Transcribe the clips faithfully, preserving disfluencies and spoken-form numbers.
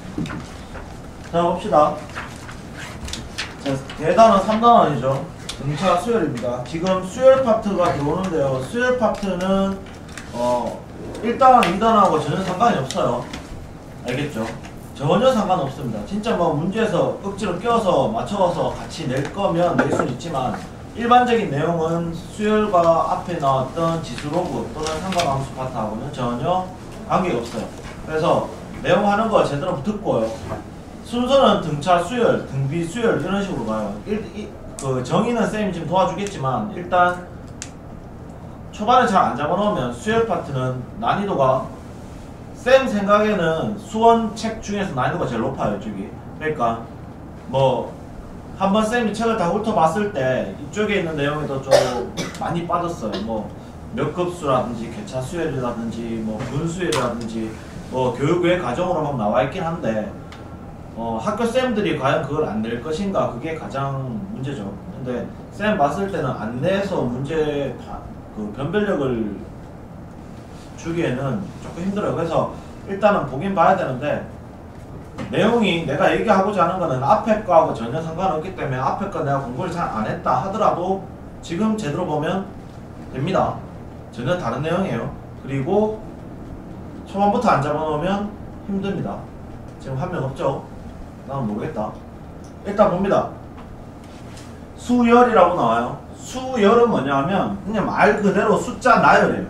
자, 봅시다. 자, 대단원 삼 단원이죠. 등차 수열입니다. 지금 수열 파트가 들어오는데요. 수열 파트는 어 일 단원, 이 단원하고 전혀 상관이 없어요. 알겠죠? 전혀 상관없습니다. 진짜 뭐 문제에서 억지로 껴서 맞춰서 같이 낼 거면 낼 수는 있지만 일반적인 내용은 수열과 앞에 나왔던 지수로그 또는 삼각함수 파트하고는 전혀 관계가 없어요. 그래서 내용 하는 거 제대로 듣고요. 순서는 등차 수열, 등비 수열 이런 식으로 가요. 일, 이, 그 정의는 쌤이 지금 도와주겠지만 일단 초반에 잘 안 잡아놓으면 수열 파트는 난이도가 쌤 생각에는 수원 책 중에서 난이도가 제일 높아요. 이쪽이. 그러니까 뭐 한번 쌤이 책을 다 훑어봤을 때 이쪽에 있는 내용에도 좀 많이 빠졌어요. 뭐 몇 급수라든지 개차 수열이라든지 뭐 분수열이라든지 뭐 교육외 과정으로 막 나와 있긴 한데 어, 학교 쌤들이 과연 그걸 안 낼 것인가 그게 가장 문제죠. 근데 쌤 봤을 때는 안 내서 문제 그 변별력을 주기에는 조금 힘들어요. 그래서 일단은 보긴 봐야 되는데 내용이 내가 얘기하고자 하는 거는 앞에 거하고 전혀 상관없기 때문에 앞에 거 내가 공부를 잘 안 했다 하더라도 지금 제대로 보면 됩니다. 전혀 다른 내용이에요. 그리고 초반부터 안 잡아놓으면 힘듭니다. 지금 한 명 없죠? 나는 모르겠다. 일단 봅니다. 수열이라고 나와요. 수열은 뭐냐 하면 그냥 말 그대로 숫자 나열이에요.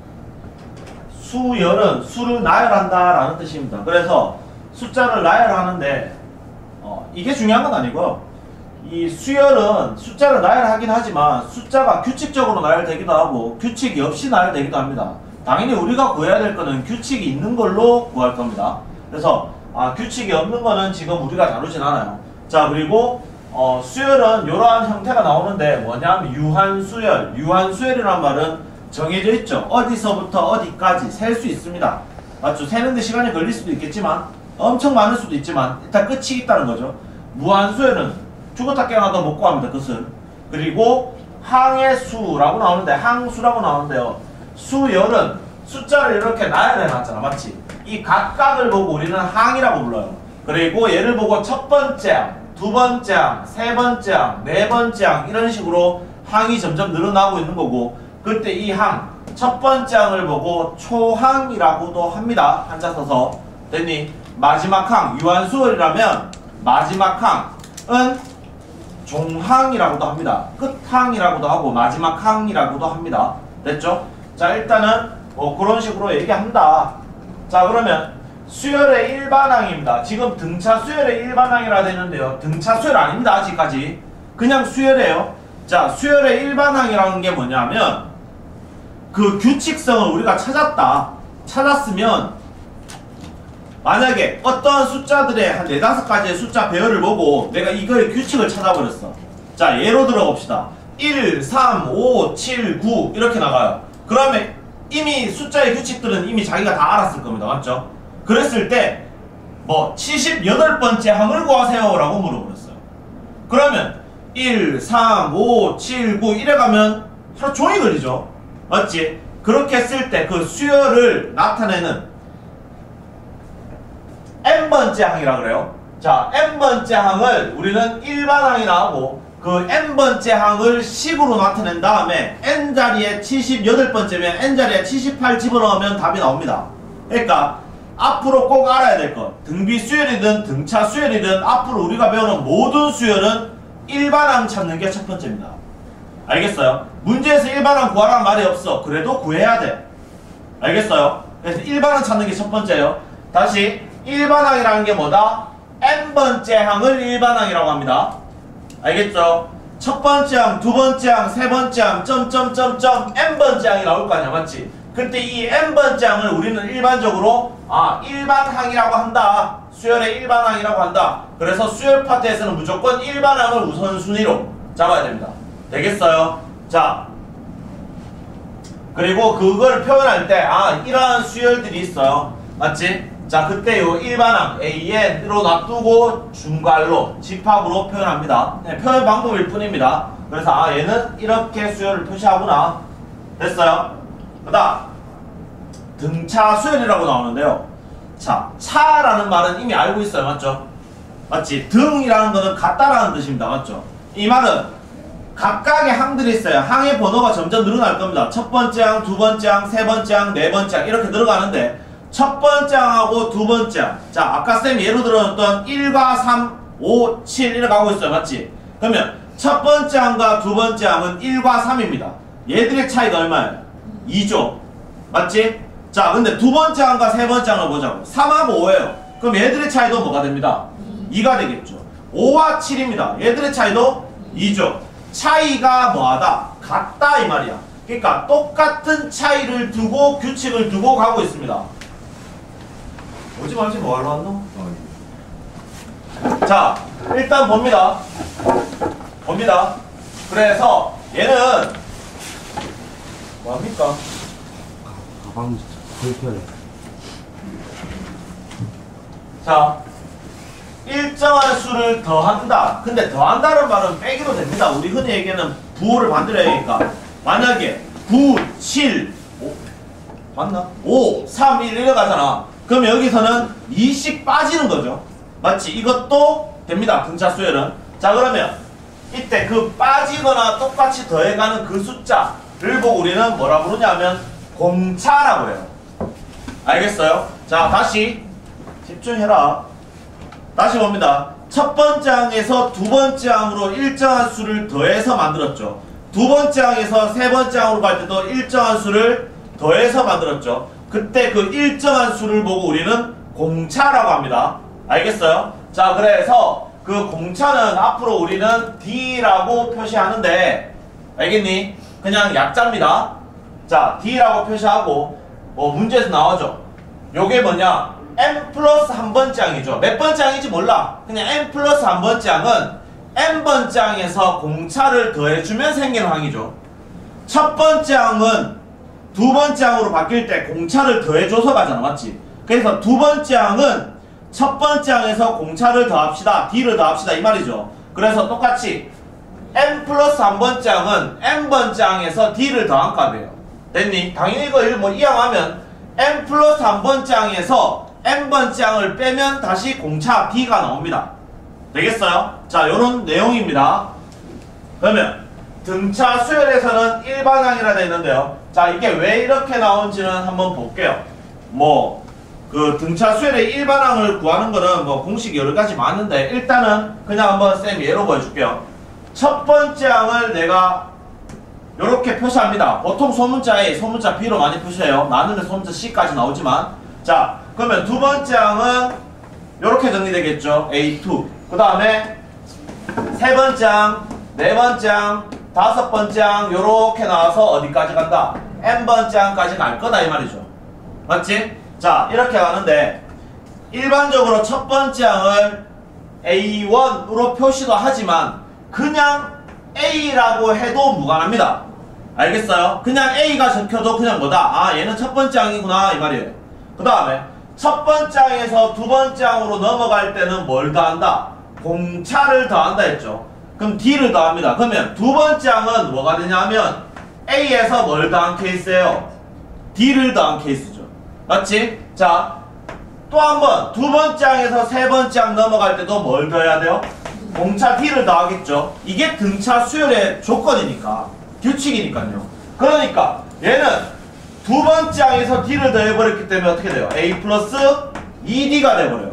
수열은 수를 나열한다 라는 뜻입니다. 그래서 숫자를 나열하는데 어, 이게 중요한 건 아니고요. 이 수열은 숫자를 나열하긴 하지만 숫자가 규칙적으로 나열되기도 하고 규칙이 없이 나열되기도 합니다. 당연히 우리가 구해야 될 거는 규칙이 있는 걸로 구할 겁니다. 그래서 아, 규칙이 없는 거는 지금 우리가 다루진 않아요. 자, 그리고 어, 수열은 이러한 형태가 나오는데 뭐냐면 유한수열. 유한수열이란 말은 정해져 있죠. 어디서부터 어디까지 셀 수 있습니다. 맞죠? 세는데 시간이 걸릴 수도 있겠지만 엄청 많을 수도 있지만 일단 끝이 있다는 거죠. 무한수열은 죽었다 깨어나도 못 구합니다. 그것은. 그리고 항해수라고 나오는데 항수라고 나오는데요. 수열은 숫자를 이렇게 나열해 놨잖아. 맞지? 이 각각을 보고 우리는 항이라고 불러요. 그리고 얘를 보고 첫 번째 항, 두 번째 항, 세 번째 항, 네 번째 항 이런 식으로 항이 점점 늘어나고 있는 거고 그때 이 항, 첫 번째 항을 보고 초항이라고도 합니다. 한자 써서. 됐니? 마지막 항, 유한수열이라면 마지막 항은 종항이라고도 합니다. 끝항이라고도 하고 마지막 항이라고도 합니다. 됐죠? 자, 일단은 뭐 그런 식으로 얘기한다. 자, 그러면 수열의 일반항입니다. 지금 등차 수열의 일반항이라 되는데요. 등차 수열 아닙니다. 아직까지. 그냥 수열이에요. 자, 수열의 일반항이라는 게 뭐냐면 그 규칙성을 우리가 찾았다. 찾았으면 만약에 어떠한 숫자들의 한 네다섯 가지의 숫자 배열을 보고 내가 이거의 규칙을 찾아버렸어. 자, 예로 들어봅시다. 일, 삼, 오, 칠, 구 이렇게 나가요. 그러면 이미 숫자의 규칙들은 이미 자기가 다 알았을 겁니다. 맞죠? 그랬을 때 뭐 칠십팔 번째 항을 구하세요 라고 물어버렸어요. 그러면 일, 삼, 오, 칠, 구 이래가면 하루 종일 걸리죠. 맞지? 그렇게 했을 때 그 수열을 나타내는 n번째 항이라 그래요. 자, n번째 항을 우리는 일반항이라 하고 그 n번째 항을 식으로 나타낸 다음에 n자리에 칠십팔 번째면 n자리에 칠십팔 집어넣으면 답이 나옵니다. 그러니까 앞으로 꼭 알아야 될 것, 등비 수열이든 등차 수열이든 앞으로 우리가 배우는 모든 수열은 일반항 찾는 게 첫 번째입니다. 알겠어요? 문제에서 일반항 구하라는 말이 없어. 그래도 구해야 돼. 알겠어요? 그래서 일반항 찾는 게 첫 번째예요. 다시 일반항이라는 게 뭐다? n번째 항을 일반항이라고 합니다. 알겠죠? 첫 번째 항, 두 번째 항, 세 번째 항, 점점점점 n번째 항이 나올 거 아니야. 맞지? 그때 이 n번째 항을 우리는 일반적으로 아, 일반항이라고 한다. 수열의 일반항이라고 한다. 그래서 수열 파트에서는 무조건 일반항을 우선순위로 잡아야 됩니다. 되겠어요? 자, 그리고 그걸 표현할 때 아, 이러한 수열들이 있어요. 맞지? 자, 그때 요 일반항 에이엔으로 놔두고 중괄로 집합으로 표현합니다. 네, 표현 방법일 뿐입니다. 그래서 아, 얘는 이렇게 수열을 표시하구나. 됐어요? 그 다음 등차 수열이라고 나오는데요. 차. 차라는 말은 이미 알고 있어요. 맞죠? 맞지? 등이라는 거는 같다라는 뜻입니다. 맞죠? 이 말은 각각의 항들이 있어요. 항의 번호가 점점 늘어날 겁니다. 첫 번째 항, 두 번째 항, 세 번째 항, 네 번째 항 이렇게 늘어가는데 첫 번째 항하고 두 번째 항. 자, 아까 쌤이 예로 들어줬던 일과 삼, 오, 칠 이렇게 가고 있어요. 맞지? 그러면 첫 번째 항과 두 번째 항은 일과 삼입니다. 얘들의 차이가 얼마예요? 이죠. 맞지? 자, 근데 두 번째 항과 세 번째 항을 보자고. 삼하고 오예요. 그럼 얘들의 차이도 뭐가 됩니다? 이가 되겠죠. 오와 칠입니다. 얘들의 차이도 이죠. 차이가 뭐하다? 같다 이 말이야. 그러니까 똑같은 차이를 두고 규칙을 두고 가고 있습니다. 오지 말지 뭐하러 왔노? 자, 일단 봅니다. 봅니다. 그래서 얘는 뭐합니까? 가방 불편해. 자, 일정한 수를 더한다. 근데 더한다는 말은 빼기도 됩니다. 우리 흔히 얘기하는 부호를 만들어야 하니까. 만약에 구, 칠, 오, 맞나? 오, 삼, 일 이래 가잖아. 그럼 여기서는 이씩 빠지는 거죠. 맞지? 이것도 됩니다. 등차 수열은. 자, 그러면 이때 그 빠지거나 똑같이 더해가는 그 숫자를 보고 우리는 뭐라 부르냐면 공차라고 해요. 알겠어요? 자, 다시 집중해라. 다시 봅니다. 첫 번째 항에서 두 번째 항으로 일정한 수를 더해서 만들었죠. 두 번째 항에서 세 번째 항으로 갈 때도 일정한 수를 더해서 만들었죠. 그때 그 일정한 수를 보고 우리는 공차라고 합니다. 알겠어요? 자, 그래서 그 공차는 앞으로 우리는 D라고 표시하는데, 알겠니? 그냥 약자입니다. 자, D라고 표시하고, 뭐 문제에서 나오죠. 요게 뭐냐? n 플러스 한 번째 항이죠. 몇 번째 항인지 몰라. 그냥 n 플러스 한 번째 항은 n번째 항에서 공차를 더해주면 생기는 항이죠. 첫 번째 항은 두 번째 항으로 바뀔 때 공차를 더해줘서 가잖아. 맞지? 그래서 두 번째 항은 첫 번째 항에서 공차를 더합시다. D를 더합시다. 이 말이죠. 그래서 똑같이 n 플러스 한 번째 항은 n번째 항에서 D를 더한 값이에요. 됐니? 당연히 이거 뭐 이항하면 n 플러스 한 번째 항에서 n번째 항을 빼면 다시 공차 D가 나옵니다. 되겠어요? 자, 요런 내용입니다. 그러면 등차 수열에서는 일반항이라 되어 있는데요. 자, 이게 왜 이렇게 나온지는 한번 볼게요. 뭐 그 등차 수열의 일반항을 구하는 거는 뭐 공식이 여러 가지 많은데 일단은 그냥 한번 쌤 예로 보여줄게요. 첫 번째 항을 내가 요렇게 표시합니다. 보통 소문자 A, 소문자 B로 많이 표시해요. 나누면 소문자 C까지 나오지만. 자, 그러면 두 번째 항은 요렇게 정리되겠죠. 에이 투. 그 다음에 세 번째 항, 네 번째 항, 다섯 번째 항 요렇게 나와서 어디까지 간다? n번째 항까지 갈 거다 이 말이죠. 맞지? 자, 이렇게 가는데 일반적으로 첫 번째 항을 에이 원으로 표시도 하지만 그냥 A라고 해도 무관합니다. 알겠어요? 그냥 A가 적혀도 그냥 뭐다? 아, 얘는 첫 번째 항이구나 이 말이에요. 그 다음에 첫 번째 항에서 두 번째 항으로 넘어갈 때는 뭘 더한다? 공차를 더한다 했죠. 그럼 D를 더합니다. 그러면 두 번째 항은 뭐가 되냐면 A에서 뭘 더한 케이스예요? D를 더한 케이스죠. 맞지? 자, 또 한 번 두 번째 항에서 세 번째 항 넘어갈 때도 뭘 더해야 돼요? 공차 D를 더하겠죠. 이게 등차 수열의 조건이니까, 규칙이니까요. 그러니까 얘는 두 번째 항에서 D를 더해버렸기 때문에 어떻게 돼요? A 플러스 이 디가 돼버려요.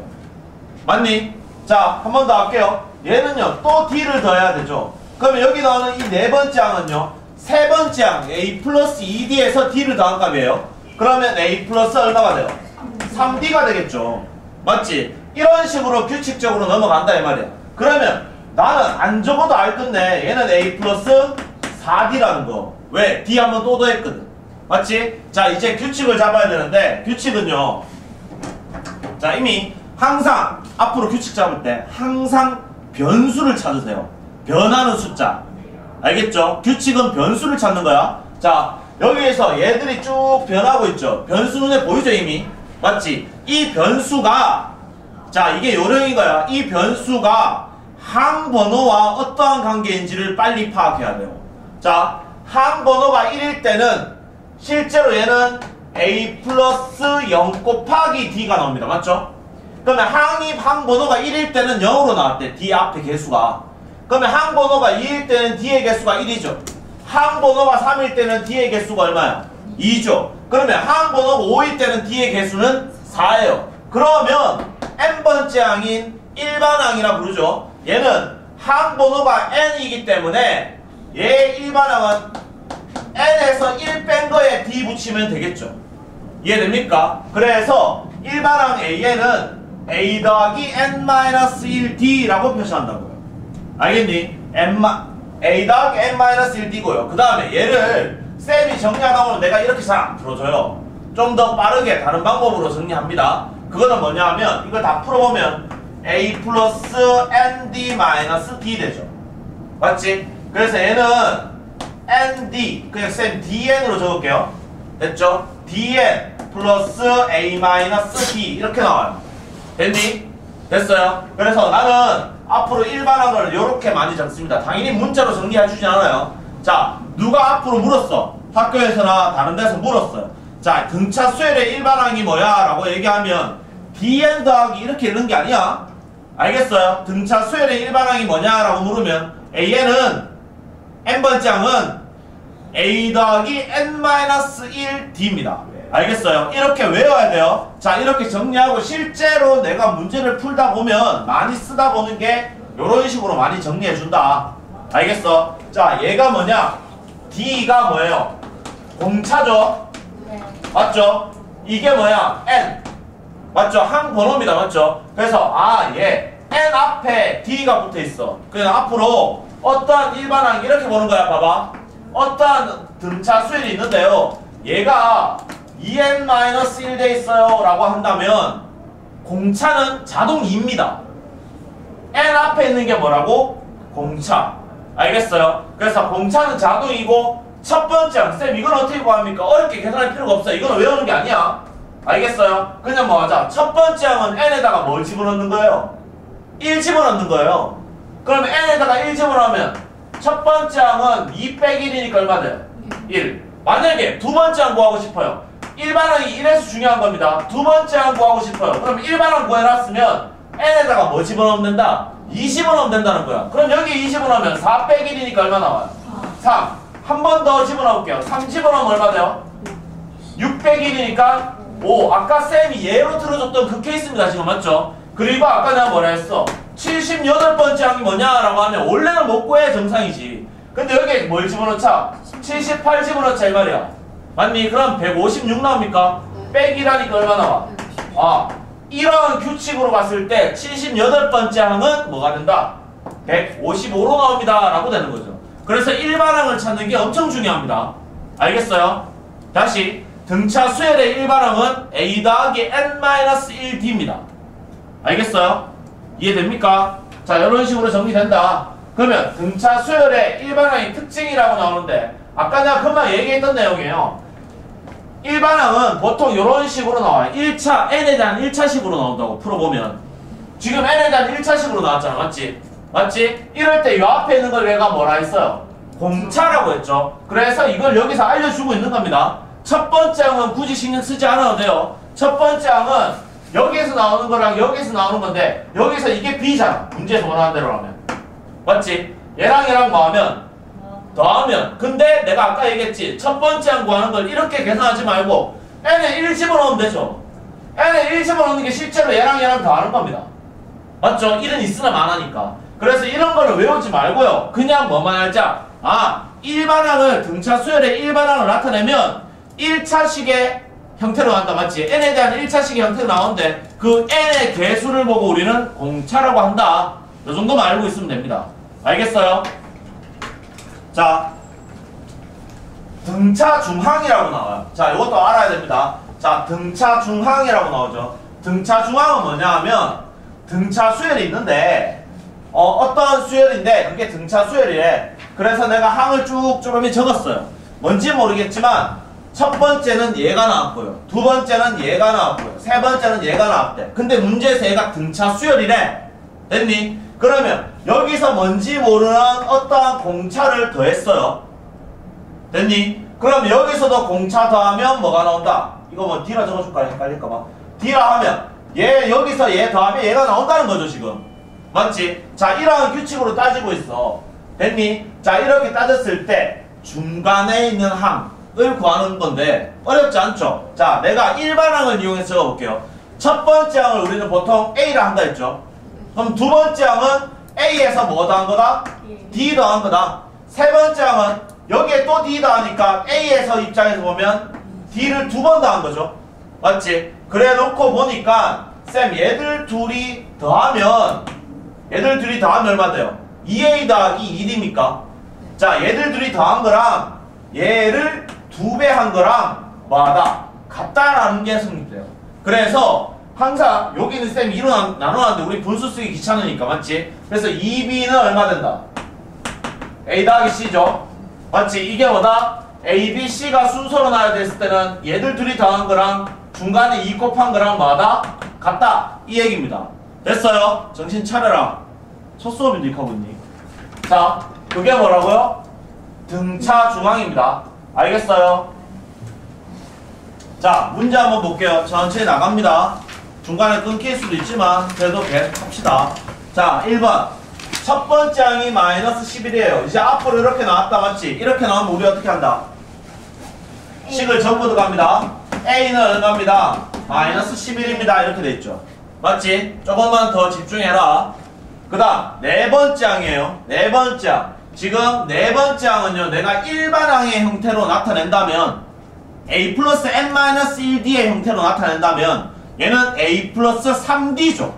맞니? 자, 한 번 더 할게요. 얘는요 또 D를 더해야 되죠. 그러면 여기 나오는 이 네 번째 항은요 세 번째 항 A 플러스 이 디에서 D를 더한 값이에요. 그러면 A 플러스 얼마가 돼요? 삼 디가 되겠죠. 맞지? 이런 식으로 규칙적으로 넘어간다 이 말이야. 그러면 나는 안 적어도 알겠네. 얘는 A 플러스 사 디라는 거. 왜? D 한번 또 더했거든. 맞지? 자, 이제 규칙을 잡아야 되는데 규칙은요, 자, 이미 항상 앞으로 규칙 잡을 때 항상 변수를 찾으세요. 변하는 숫자. 알겠죠? 규칙은 변수를 찾는 거야. 자, 여기에서 얘들이 쭉 변하고 있죠. 변수 눈에 보이죠 이미? 맞지? 이 변수가, 자, 이게 요령인 거야. 이 변수가 항번호와 어떠한 관계인지를 빨리 파악해야 돼요. 자, 항번호가 일일 때는 실제로 얘는 A 플러스 영 곱하기 D가 나옵니다. 맞죠? 그러면 항이 항번호가 일일 때는 영으로 나왔대. D 앞에 개수가. 그러면 항번호가 이일 때는 D의 개수가 일이죠. 항번호가 삼일 때는 D의 개수가 얼마야? 이죠. 그러면 항번호가 오일 때는 D의 개수는 사예요. 그러면 n번째 항인 일반항이라 부르죠. 얘는 항번호가 n이기 때문에 얘 일반항은 n에서 일 뺀 거에 D 붙이면 되겠죠. 이해됩니까? 그래서 일반항 A에는 A 더하기 n-일 D라고 표시한다고요. 알겠니? n A 더하기 n-일 D고요. 그 다음에 얘를 쌤이 정리하다 보면 내가 이렇게 잘 안 풀어줘요. 좀 더 빠르게 다른 방법으로 정리합니다. 그거는 뭐냐 하면 이걸 다 풀어보면 A 플러스 엔 디 마이너스 D 되죠. 맞지? 그래서 얘는 엔 디 그냥 쌤 디 엔으로 적을게요. 됐죠? 디 엔 플러스 A 마이너스 D 이렇게 나와요. 됐니? 됐어요? 그래서 나는 앞으로 일반항을 이렇게 많이 적습니다. 당연히 문자로 정리해주진 않아요. 자, 누가 앞으로 물었어. 학교에서나 다른 데서 물었어요. 자, 등차 수열의 일반항이 뭐야? 라고 얘기하면 디 엔 더하기 이렇게 읽는 게 아니야. 알겠어요? 등차 수열의 일반항이 뭐냐? 라고 물으면 에이 엔은 n번째 항은 A 더하기 n-일 D입니다. 알겠어요? 이렇게 외워야 돼요. 자, 이렇게 정리하고 실제로 내가 문제를 풀다 보면 많이 쓰다 보는 게 이런 식으로 많이 정리해준다. 알겠어? 자, 얘가 뭐냐? D가 뭐예요? 공차죠? 맞죠? 이게 뭐야? N. 맞죠? 항번호입니다. 맞죠? 그래서 아, 얘 N 앞에 D가 붙어있어. 그냥 앞으로 어떠한 일반항 이렇게 보는 거야. 봐봐. 어떠한 등차 수열이 있는데요. 얘가 이 엔 일 돼 있어요 라고 한다면 공차는 자동 이입니다. N 앞에 있는 게 뭐라고? 공차. 알겠어요? 그래서 공차는 자동이고 첫 번째 항, 쌤 이건 어떻게 구합니까? 어렵게 계산할 필요가 없어요. 이건 외우는 게 아니야. 알겠어요? 그냥 뭐 하자. 첫 번째 항은 n에다가 뭘 집어넣는 거예요? 일 집어넣는 거예요. 그러면 n에다가 일 집어넣으면 첫 번째 항은 이 빼기 일이니까 얼마 돼요? 일. 만약에 두 번째 항 구하고 싶어요. 일반항이 일에서 중요한 겁니다. 두 번째 항 구하고 싶어요. 그럼 일반항 구해놨으면 n에다가 뭐 집어넣으면 된다? 이 집어넣으면 된다는 거야. 그럼 여기 이 집어넣으면 사 빼기 일이니까 얼마 나와요? 삼. 한 번 더 집어넣을게요. 삼 집어넣으면 얼마 돼요? 육 빼기 일이니까 오. 아까 쌤이 예로 들어줬던 그 케이스입니다. 지금 맞죠? 그리고 아까 내가 뭐라 했어? 칠십팔 번째 항이 뭐냐라고 하면 원래는 못 구해 정상이지. 근데 여기에 뭘 집어넣자? 칠십팔 집어넣자 이 말이야. 맞니? 그럼 백오십육 나옵니까? 빼기라니까 얼마 나와? 아, 이런 규칙으로 봤을 때 칠십팔 번째 항은 뭐가 된다? 백오십오로 나옵니다 라고 되는 거죠. 그래서 일반항을 찾는 게 엄청 중요합니다. 알겠어요? 다시 등차 수열의 일반항은 A 더하기 n-일 D입니다. 알겠어요? 이해됩니까? 자, 이런 식으로 정리된다. 그러면 등차 수열의 일반항의 특징이라고 나오는데 아까 내가 금방 얘기했던 내용이에요. 일반항은 보통 이런 식으로 나와요. 일 차, n에 대한 일 차식으로 나온다고 풀어보면 지금 n에 대한 일 차식으로 나왔잖아. 맞지? 맞지? 이럴 때 이 앞에 있는 걸 내가 뭐라 했어요? 공차라고 했죠. 그래서 이걸 여기서 알려주고 있는 겁니다. 첫 번째 항은 굳이 신경 쓰지 않아도 돼요. 첫 번째 항은 여기에서 나오는 거랑 여기에서 나오는 건데 여기서 이게 B잖아. 문제에서 원하는 대로 하면. 맞지? 얘랑 얘랑 뭐 하면? 더하면. 근데 내가 아까 얘기했지. 첫 번째 항 구하는 걸 이렇게 계산하지 말고 n에 일 집어넣으면 되죠. n에 일 집어넣는 게 실제로 얘랑 얘랑 더하는 겁니다. 맞죠? 일은 있으나 많으니까. 그래서 이런 거를 외우지 말고요. 그냥 뭐만 알자. 아, 일반항을 등차 수열의 일반항을 나타내면 일 차식의 형태로 나온다. 맞지? n에 대한 일 차식의 형태로 나오는데 그 n의 개수를 보고 우리는 공차라고 한다. 이 정도만 알고 있으면 됩니다. 알겠어요? 자, 등차 중항이라고 나와요. 자, 이것도 알아야 됩니다. 자, 등차 중항이라고 나오죠. 등차 중항은 뭐냐 하면 등차 수열이 있는데 어, 어떤 수열인데 그게 등차 수열이래. 그래서 내가 항을 쭉 조금이 적었어요. 뭔지 모르겠지만 첫 번째는 얘가 나왔고요. 두 번째는 얘가 나왔고요. 세 번째는 얘가 나왔대. 근데 문제에서 얘가 등차 수열이래. 됐니? 그러면 여기서 뭔지 모르는 어떠한 공차를 더했어요. 됐니? 그럼 여기서도 공차 더하면 뭐가 나온다? 이거 뭐 D라 적어줄까? 헷갈릴까봐. D라 하면 얘 여기서 얘 더하면 얘가 나온다는 거죠 지금. 맞지? 자 이러한 규칙으로 따지고 있어. 됐니? 자 이렇게 따졌을 때 중간에 있는 항을 구하는 건데 어렵지 않죠? 자 내가 일반항을 이용해서 적어볼게요. 첫 번째 항을 우리는 보통 A라 한다 했죠. 그럼 두 번째 항은 A에서 뭐 더한 거다? D 더한 거다. 세 번째 항은 여기에 또 D 더하니까 A에서 입장에서 보면 D를 두 번 더한 거죠. 맞지? 그래 놓고 보니까 쌤 얘들 둘이 더하면 얘들 둘이 더하면 얼마 돼요? 이 에이 더하기 이 디입니까? 자 얘들 둘이 더한 거랑 얘를 두 배 한 거랑 뭐하다? 같다라는 게 성립돼요. 그래서 항상 여기는 쌤이 이로 나눠놨는데 우리 분수 쓰기 귀찮으니까 맞지? 그래서 이 비는 얼마 된다? A 더하기 C죠? 맞지? 이게 뭐다? A, B, C가 순서로 나야 됐을 때는 얘들 둘이 더한 거랑 중간에 이 곱한 거랑 뭐하다? 같다 이 얘기입니다. 됐어요? 정신 차려라. 첫 수업인데 이거 하고 있니? 자 그게 뭐라고요? 등차 중앙입니다. 알겠어요? 자 문제 한번 볼게요. 천천히 나갑니다. 중간에 끊길 수도 있지만 그래도 계속 합시다. 자 일 번 첫 번째 항이 마이너스 십일이에요. 이제 앞으로 이렇게 나왔다 맞지? 이렇게 나오면 우리 어떻게 한다? 식을 전부 들어갑니다. A는 얼마입니다? 마이너스 십일입니다. 이렇게 돼 있죠. 맞지? 조금만 더 집중해라. 그 다음 네 번째 항이에요. 네 번째 항. 지금 네 번째 항은요 내가 일반항의 형태로 나타낸다면 A 플러스 N 마이너스 일 디의 형태로 나타낸다면 얘는 A 플러스 삼 디죠.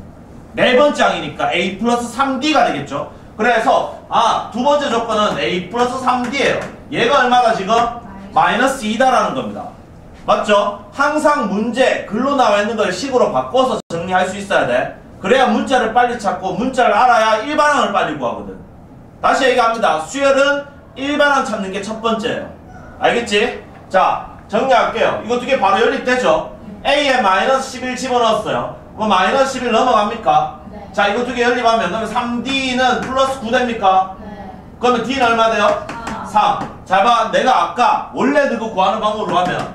네 번째 항이니까 A 플러스 삼 디가 되겠죠. 그래서 아 두 번째 조건은 A 플러스 삼 디예요. 얘가 얼마가 지금? 마이너스 이다라는 겁니다. 맞죠? 항상 문제 글로 나와 있는 걸 식으로 바꿔서 정리할 수 있어야 돼. 그래야 문자를 빨리 찾고 문자를 알아야 일반항을 빨리 구하거든. 다시 얘기합니다. 수열은 일반항 찾는 게 첫 번째예요. 알겠지? 자 정리할게요. 이거 두 개 바로 연립되죠? A에 마이너스 십일 집어넣었어요. 그럼 마이너스 십일 넘어갑니까? 네. 자 이거 두 개 연립하면 그러면 삼 디는 플러스 구 됩니까? 네. 그러면 D는 얼마 돼요? 아. 삼. 잘 봐. 내가 아까 원래 넣고 구하는 방법으로 하면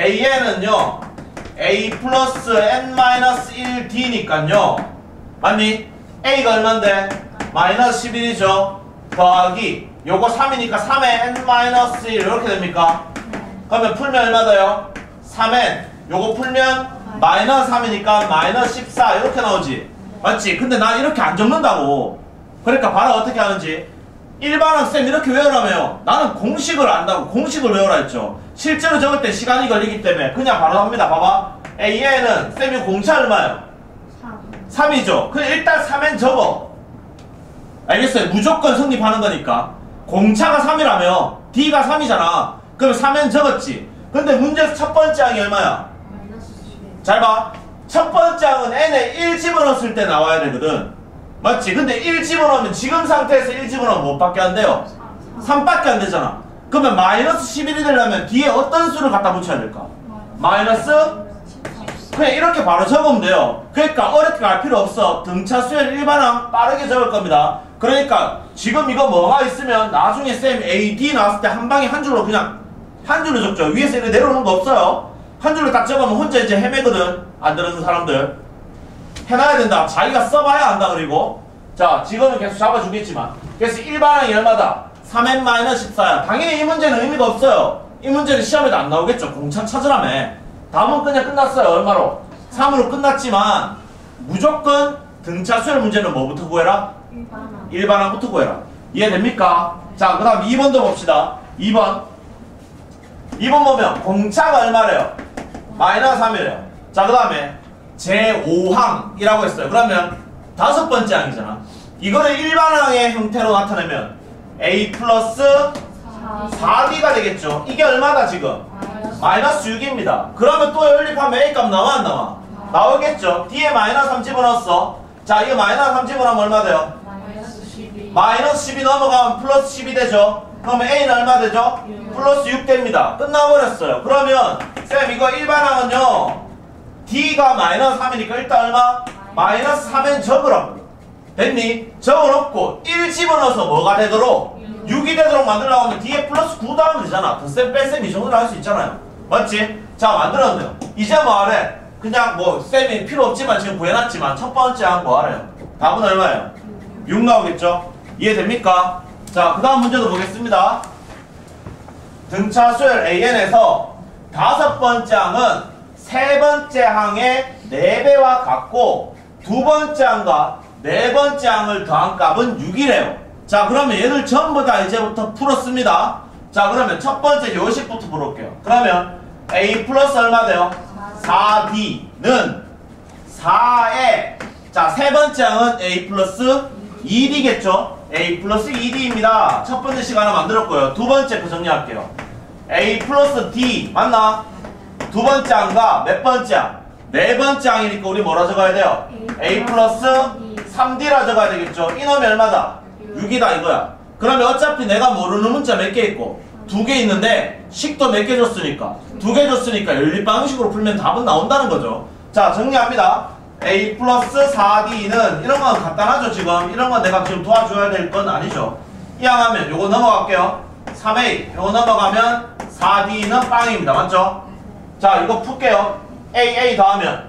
A에는요 A 플러스 N 마이너스 일 디니까요 맞니? A가 얼만데? 마이너스 십일이죠. 더하기 요거 삼이니까 삼에 N 마이너스 일 이렇게 됩니까? 네. 그러면 풀면 얼마 돼요? 삼 엔 요거 풀면 마이너스 삼이니까 마이너스 십사 이렇게 나오지. 맞지? 근데 나 이렇게 안 적는다고. 그러니까 봐라 어떻게 하는지. 일반항 쌤 이렇게 외우라며요. 나는 공식을 안다고 공식을 외우라 했죠. 실제로 적을 때 시간이 걸리기 때문에 그냥 바로 합니다. 봐봐. A에는 쌤이 공차 얼마예요? 삼. 삼이죠. 그럼 일단 삼 엔 적어. 알겠어요? 무조건 성립하는 거니까. 공차가 삼이라며 D가 삼이잖아. 그럼 삼 엔 적었지. 근데 문제에서 첫 번째 항이 얼마야? 마이너스 십일. 잘 봐. 첫 번째 항은 N에 일 집어넣었을 때 나와야 되거든. 맞지? 근데 일 집어넣으면 지금 상태에서 일 집어넣으면 뭐 밖에 안 돼요? 삼밖에 안 되잖아. 그러면 마이너스 십일이 되려면 뒤에 어떤 수를 갖다 붙여야 될까? 마이너스? 그냥 이렇게 바로 적으면 돼요. 그러니까 어렵게 갈 필요 없어. 등차 수열 일반항 빠르게 적을 겁니다. 그러니까 지금 이거 뭐가 있으면 나중에 쌤 A, D 나왔을 때 한 방에 한 줄로 그냥 한 줄로 적죠. 위에서 이렇게 내려오는 거 없어요. 한 줄로 딱 적으면 혼자 이제 헤매거든. 안 들었는 사람들. 해놔야 된다. 자기가 써봐야 안다. 그리고 자 지금은 계속 잡아주겠지만 그래서 일반항이 얼마다? 삼 엔 마이너스 십사야. 당연히 이 문제는 의미가 없어요. 이 문제는 시험에도 안 나오겠죠. 공차 찾으라며. 다음은 그냥 끝났어요. 얼마로? 삼으로 끝났지만 무조건 등차 수열 문제는 뭐부터 구해라? 일반항. 일반항부터 구해라. 이해됩니까? 자 그 다음 이 번도 봅시다. 이 번 이 번 보면 공차가 얼마래요? 마이너스 삼이래요. 자 그 다음에 제오 항이라고 했어요. 그러면 다섯 번째 항이잖아. 이거를 일반항의 형태로 나타내면 A 플러스 사 디가 되겠죠. 이게 얼마다 지금? 마이너스 육입니다. 그러면 또 연립하면 A 값 나와 안 나와? 나오겠죠. D에 마이너스 삼 집어넣었어. 자 이거 마이너스 삼 집어넣으면 얼마 돼요? 마이너스 십이. 마이너스 십이 넘어가면 플러스 십이 되죠. 그러면 A는 얼마 되죠? 육. 플러스 육 됩니다. 끝나버렸어요. 그러면 쌤 이거 일반항은요 D가 마이너스 삼이니까 일단 얼마? 마이너스 삼 엔 적으라고. 됐니? 적어놓고 일 집어넣어서 뭐가 되도록? 육이 되도록 만들려고 하면 D에 플러스 구 더하면 되잖아. 덧셈 뺄셈 이 정도로 할 수 있잖아요. 맞지? 자, 만들었네요. 이제 뭐 하래? 그냥 뭐 쌤이 필요 없지만 지금 구해놨지만 첫 번째 한 뭐 하래요? 답은 얼마예요? 육 나오겠죠? 이해됩니까? 자, 그 다음 문제도 보겠습니다. 등차 수열 에이엔에서 다섯 번째 항은 세 번째 항의 네 배와 같고 두 번째 항과 네 번째 항을 더한 값은 육이래요. 자, 그러면 얘를 전부 다 이제부터 풀었습니다. 자, 그러면 첫 번째 요식부터 풀어볼게요. 그러면 A 플러스 얼마 돼요? 사 디는 사에 자, 세 번째 항은 A 플러스 이 디겠죠? A 플러스 이 디입니다. 첫 번째 식 하나 만들었고요. 두 번째 거 정리할게요. A 플러스 D 맞나? 두 번째 항과 몇 번째 항? 네 번째 항이니까 우리 뭐라 적어야 돼요? A 플러스 삼 디라 적어야 되겠죠? 이놈이 얼마다? 육이다 이거야. 그러면 어차피 내가 모르는 문자 몇 개 있고 두 개 있는데 식도 몇 개 줬으니까 두 개 줬으니까 연립 방식으로 풀면 답은 나온다는 거죠. 자, 정리합니다. A 플러스 사 디는 이런 건 간단하죠. 지금 이런 건 내가 지금 도와줘야 될 건 아니죠. 이항하면 요거 넘어갈게요. 삼 에이 요거 넘어가면 사 디는 빵입니다. 맞죠? 자, 이거 풀게요. A, A 더하면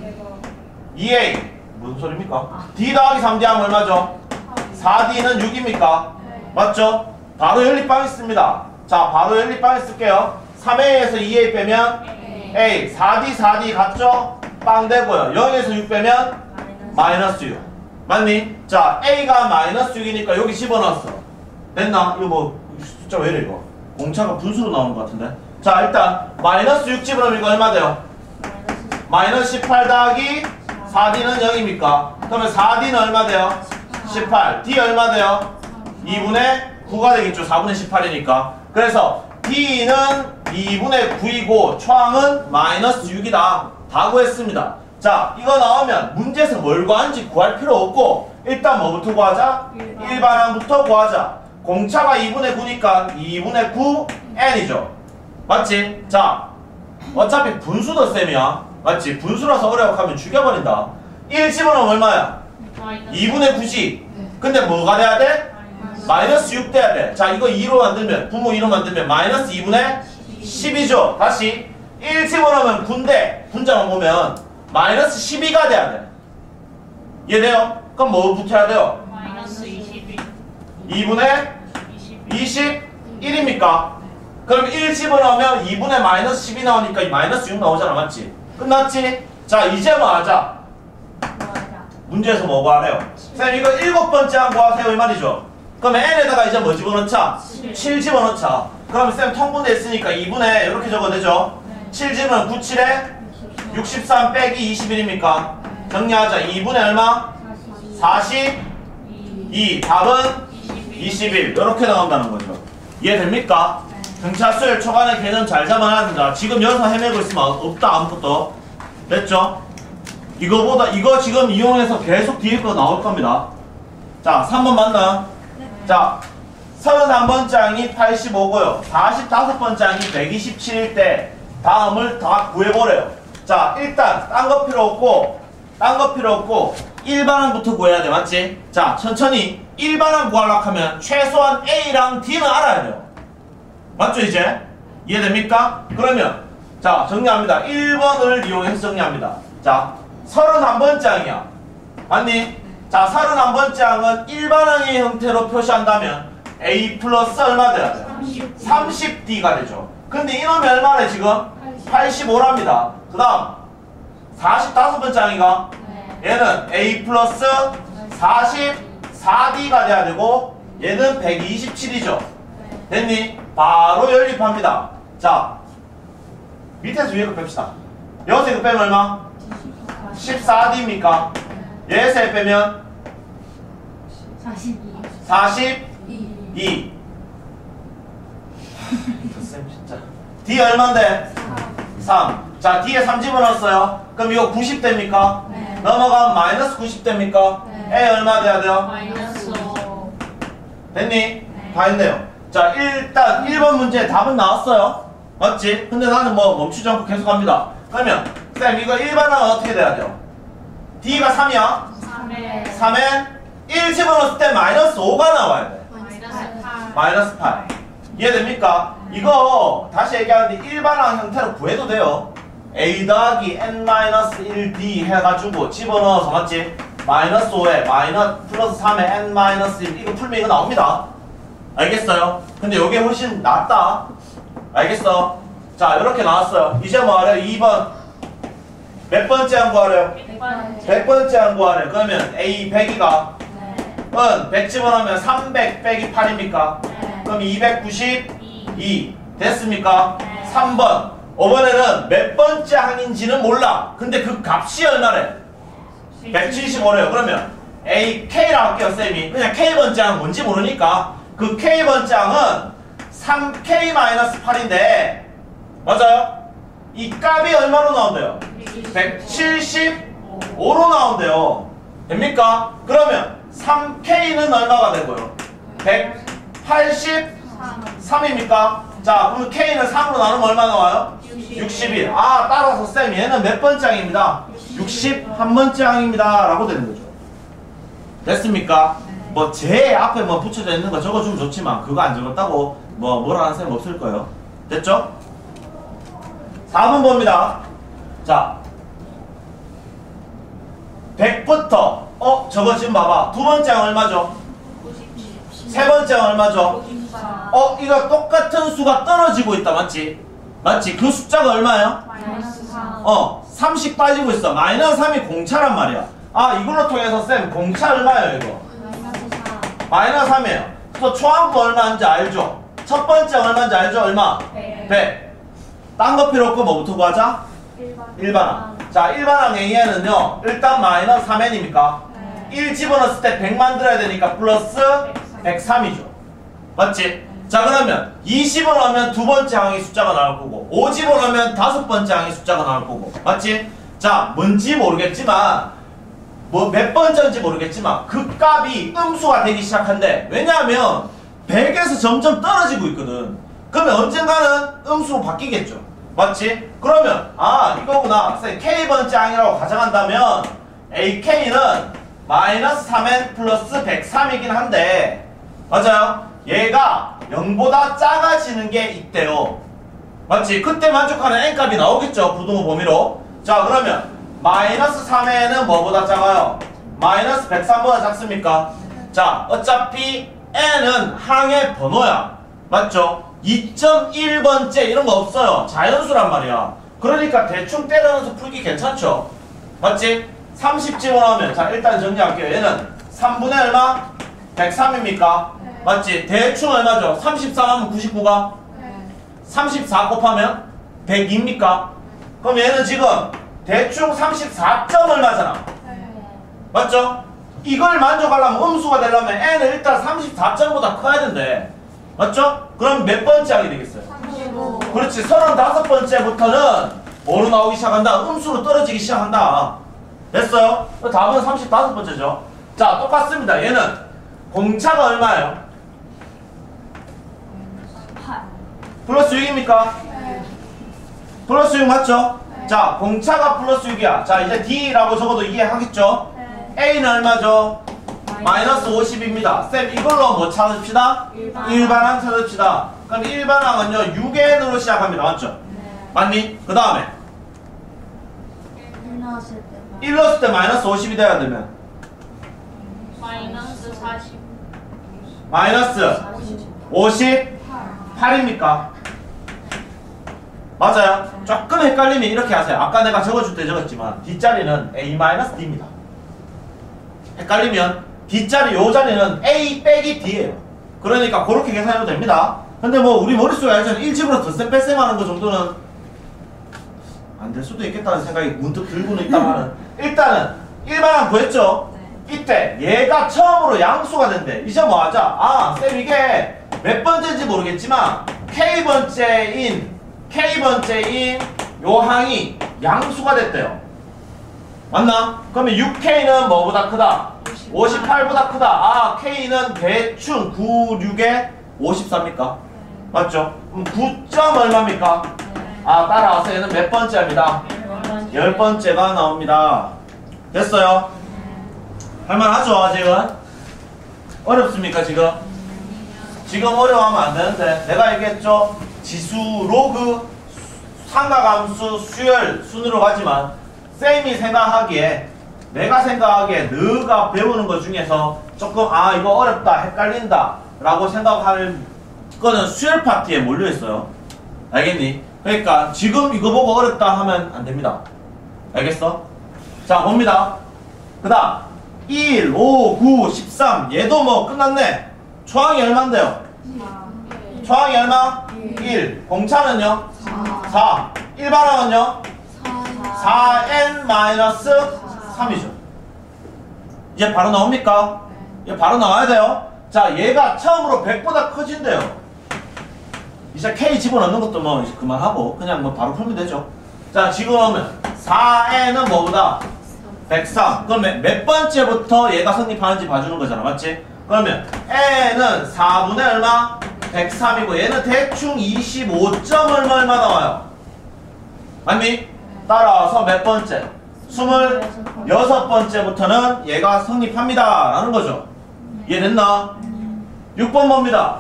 이 에이 무슨 소리입니까? D 더하기 삼 디 하면 얼마죠? 사 디는 육입니까? 맞죠? 바로 연립방 있습니다. 자, 바로 연립방 쓸게요. 삼 에이에서 이 에이 빼면 A, 사 디, 사 디 같죠? 빵 되고요. 영에서 육 빼면 마이너스 육. 맞니? 자, A가 마이너스 육이니까 여기 집어넣었어. 됐나? 이거 뭐 숫자 왜 이래 이거? 공차가 분수로 나오는 것 같은데. 자, 일단 마이너스 육 집어넣으면 이거 얼마 돼요? 마이너스 십팔 더하기 사 디는 영입니까? 그러면 사 디는 얼마 돼요? 십팔. D 얼마 돼요? 이분의 구가 되겠죠. 사분의 십팔이니까. 그래서 D는 이분의 구이고 초항은 마이너스 육이다. 다 구했습니다. 자, 이거 나오면 문제에서 뭘 구하는지 구할 필요 없고 일단 뭐부터 구하자? 일반항부터 구하자. 공차가 이분의 구니까 이분의 구 n이죠. 맞지? 자, 어차피 분수도 쌤이야. 맞지? 분수라서 어려워하면 죽여버린다. 일 집어넣으면 얼마야? 이분의 구지. 근데 뭐가 돼야 돼? 마이너스 육 돼야 돼. 자, 이거 이로 만들면 분모 이로 만들면 마이너스 이분의 십이죠. 다시 일 집어넣으면 구인데 분자만 보면 마이너스 십이가 돼야 돼. 이해돼요? 그럼 뭐 붙여야 돼요? 마이너스 이십이. 이분의 이십일입니까? 그럼 일 집어넣으면 이분의 마이너스 십이 나오니까 이 마이너스 육 나오잖아. 맞지? 끝났지? 자, 이제 뭐 하자? 문제에서 뭐 구하래요? 쌤, 이거 일곱 번째 한 구하세요 이 말이죠. 그러면 n에다가 이제 뭐 집어넣자? 칠 집어넣자. 그러면 쌤 통분돼 있으니까 이분의 이렇게 적어도 되죠? 칠 집은 구, 칠에 육십삼 빼기 이십일입니까? 정리하자. 이분의 얼마? 사십이. 답은 이십일. 이렇게 나온다는 거죠. 이해됩니까? 등차 수열 초반의 개념 잘 잡아놔야 된다. 지금 여기서 헤매고 있으면 없다 아무것도. 됐죠? 이거보다 이거 지금 이용해서 계속 뒤에 거 나올 겁니다. 자, 삼 번 맞나? 자, 서른한 번째 항이 팔십오고요. 사십오 번째 항이 백이십칠일 때 다음을 다 구해보래요. 자, 일단 딴 거 필요 없고 딴 거 필요 없고 일반항부터 구해야 돼. 맞지? 자, 천천히 일반항 구하려고 하면 최소한 A랑 D는 알아야 돼요. 맞죠 이제? 이해됩니까? 그러면 자, 정리합니다. 일 번을 이용해서 정리합니다. 자, 서른한 번째 항이야. 맞니? 자, 서른한 번째 항은 일반항의 형태로 표시한다면 A 플러스 얼마 돼야 돼요? 삼십 디가 되죠. 근데 이놈이 얼마래 지금? 팔십오랍니다. 그 다음 사십오 번째 항이가 얘는 A 플러스 사십사 디가 돼야 되고 얘는 백이십칠이죠. 됐니? 바로 연립합니다. 자, 밑에서 위에 거 뺍시다. 여기서 이거 빼면 얼마? 십사 디입니까? 얘에서 빼면 사십이. 사십이. 쌤 진짜. D 얼만데? 삼. 자, D에 삼 집어넣었어요. 그럼 이거 구십 됩니까? 네. 넘어가면 마이너스 구십 됩니까? 네. A 얼마 돼야 돼요? 마이너스 오. 됐니? 네. 다 했네요. 자, 일단 일 번 문제 답은 나왔어요. 맞지? 근데 나는 뭐 멈추지 않고 계속 갑니다. 그러면 쌤 이거 일반항은 어떻게 돼야 돼요? D가 삼이야? 삼에 삼에 일 집어넣었을 때 마이너스 오가 나와야 돼. 마이너스 팔. 마이너스 팔. 이해됩니까? 이거 다시 얘기하는데 일반항 형태로 구해도 돼요. a 더하기 n 마이너스 일 디 해가지고 집어넣어서 맞지? 마이너스 오에 마이너스 플러스 삼에 n 마이너스 일 이거 풀면 이거 나옵니다. 알겠어요? 근데 요게 훨씬 낫다. 알겠어? 자 이렇게 나왔어요. 이제 뭐 하래요? 이 번 몇 번째 한 구하래요? 백 번째. 백 번째 한 구하래요. 그러면 a 백이가 네. 은 백 집어넣으면 삼백 빼기 팔입니까? 네. 그럼 이백구십이 이. 됐습니까? 네. 삼 번 이번에는 몇 번째 항인지는 몰라. 근데 그 값이 얼마래? 백칠십오래요. 그러면 A, K라 할게요, 쌤이. 그냥 K번째 항 뭔지 모르니까 그 K번째 항은 삼 케이 팔인데 맞아요? 이 값이 얼마로 나온대요? 백칠십오로 나온대요. 됩니까? 그러면 삼 케이는 얼마가 되고요? 백팔십삼입니까? 자, 그럼 K는 삼으로 나누면 얼마 나와요? 육십일. 아, 따라서 쌤 얘는 몇 번째 항입니다? 육십일 번째 항입니다. 라고 되는 거죠. 됐습니까? 뭐 제 앞에 뭐 붙여져 있는 거 적어주면 좋지만 그거 안 적었다고 뭐 뭐라 하는 쌤 없을 거예요. 됐죠? 사 번 봅니다. 자, 백부터 어? 저거 지금 봐봐. 두 번째 항 얼마죠? 세 번째 항 얼마죠? 어? 이거 똑같은 수가 떨어지고 있다. 맞지? 맞지? 그 숫자가 얼마예요? 마이너스 삼. 어, 삼십 빠지고 있어. 마이너스 삼이 공차란 말이야. 아, 이걸로 통해서 쌤 공차 얼마예요 이거? 마이너스 삼. 마이너스 삼이에요. 그래서 초항도 얼마인지 알죠? 첫 번째 얼마인지 알죠? 얼마? 백. 백. 딴 거 필요 없고 뭐부터 구하자? 일반항. 자, 일반항 A에는요 일단 마이너스 삼 엔입니까? 네. 일 집어넣었을 때 백 만들어야 되니까 플러스 백삼이죠. 맞지? 자, 그러면 이 집어넣으면 두 번째 항의 숫자가 나올 거고 오 집어넣으면 다섯 번째 항의 숫자가 나올 거고 맞지? 자, 뭔지 모르겠지만 뭐 몇 번째인지 모르겠지만 그 값이 음수가 되기 시작한대. 왜냐하면 백에서 점점 떨어지고 있거든. 그러면 언젠가는 음수로 바뀌겠죠. 맞지? 그러면 아 이거구나. K번째 항이라고 가정한다면 에이케이는 마이너스 삼 엔 플러스 백삼이긴 한데 맞아요? 얘가 영보다 작아지는 게 있대요. 맞지? 그때 만족하는 n값이 나오겠죠. 부등호 범위로. 자, 그러면 마이너스 삼 엔은 뭐보다 작아요? 마이너스 백삼보다 작습니까? 자, 어차피 n은 항의 번호야. 맞죠? 이 점 일 번째 이런 거 없어요. 자연수란 말이야. 그러니까 대충 때려넣어서 풀기 괜찮죠? 맞지? 삼십 집어넣으면 자 일단 정리할게요. 얘는 삼분의 얼마? 백삼입니까? 네. 맞지? 대충 얼마죠? 삼십삼 하면 구십구가? 네. 삼십사 곱하면 백이입니까? 그럼 얘는 지금 대충 삼십사 점 얼마잖아. 네. 맞죠? 이걸 만족하려면 음수가 되려면 n은 일단 삼십사 점보다 커야 된대. 맞죠? 그럼 몇 번째 항이 되겠어요? 삼십오. 그렇지. 서른다섯 번째부터는 뭐로 나오기 시작한다? 음수로 떨어지기 시작한다. 됐어요? 답은 삼십오 번째죠. 자, 똑같습니다. 얘는 공차가 얼마예요? 팔. 플러스 육입니까? 네. 플러스 육 맞죠? 네. 자, 공차가 플러스 육이야. 자, 이제 D라고 적어도 이해하겠죠? 네. A는 얼마죠? 마이너스 오십입니다. 쌤, 이걸로 뭐 찾읍시다? 일반항. 일반항 찾읍시다. 그럼 일반항은요, 육 엔으로 시작합니다. 맞죠? 네. 맞니? 그 다음에 일 넣었을 때 일 넣었을 때 마이너스 오십이 돼야 되면 마이너스 사십. 마이너스 오십팔입니까? 맞아요. 조금 헷갈리면 이렇게 하세요. 아까 내가 적어줄 때 적었지만 뒷자리는 A-D입니다. 헷갈리면 뒷자리 요 자리는 A 빼기 D예요. 그러니까 그렇게 계산해도 됩니다. 근데 뭐 우리 머릿속에 알잖아요. 일 집으로 덧셈 뺄셈 하는 거 정도는 안 될 수도 있겠다는 생각이 문득 들고는 있다만은 일단은 일반항 구했죠? 이때 얘가 처음으로 양수가 된대. 이제 뭐 하자? 아, 쌤 이게 몇 번째인지 모르겠지만 K번째인 K번째인 요 항이 양수가 됐대요. 맞나? 그러면 육 케이는 뭐보다 크다? 오십팔보다 크다. 아, K는 대충 구십육에 오십사입니까? 맞죠? 그럼 구 점 얼마입니까? 아, 따라와서 얘는 몇 번째입니다? 열 번째가 나옵니다. 됐어요? 할만하죠, 아직은? 어렵습니까, 지금? 지금 어려워하면 안 되는데. 내가 얘기했죠? 지수, 로그, 상가함수, 수열 순으로 가지만 쌤이 생각하기에 내가 생각하기에 너가 배우는 것 중에서 조금 아 이거 어렵다 헷갈린다 라고 생각할 거는 수열 파트에 몰려있어요. 알겠니? 그러니까 지금 이거 보고 어렵다 하면 안 됩니다. 알겠어? 자 봅니다. 그 다음 일, 오, 구, 십삼 얘도 뭐 끝났네. 초항이 얼만데요? 초항이 얼마? 일. 공차는요? 사. 일반항은요? 사 엔 삼이죠. 이제 바로 나옵니까? 이제 바로 나와야 돼요. 자, 얘가 처음으로 백보다 커진대요. 이제 K 집어넣는 것도 뭐 이제 그만하고 그냥 뭐 바로 풀면 되죠. 자, 지금 사 엔은 뭐보다? 백삼. 그러면 몇 번째부터 얘가 성립하는지 봐주는 거잖아. 맞지? 그러면 n은 사분의 얼마? 백삼이고 얘는 대충 이십오 점 얼마 얼마 나와요. 맞니? 따라서 몇 번째? 스물여섯 번째부터는 얘가 성립합니다 라는 거죠. 이해됐나? 육 번 봅니다.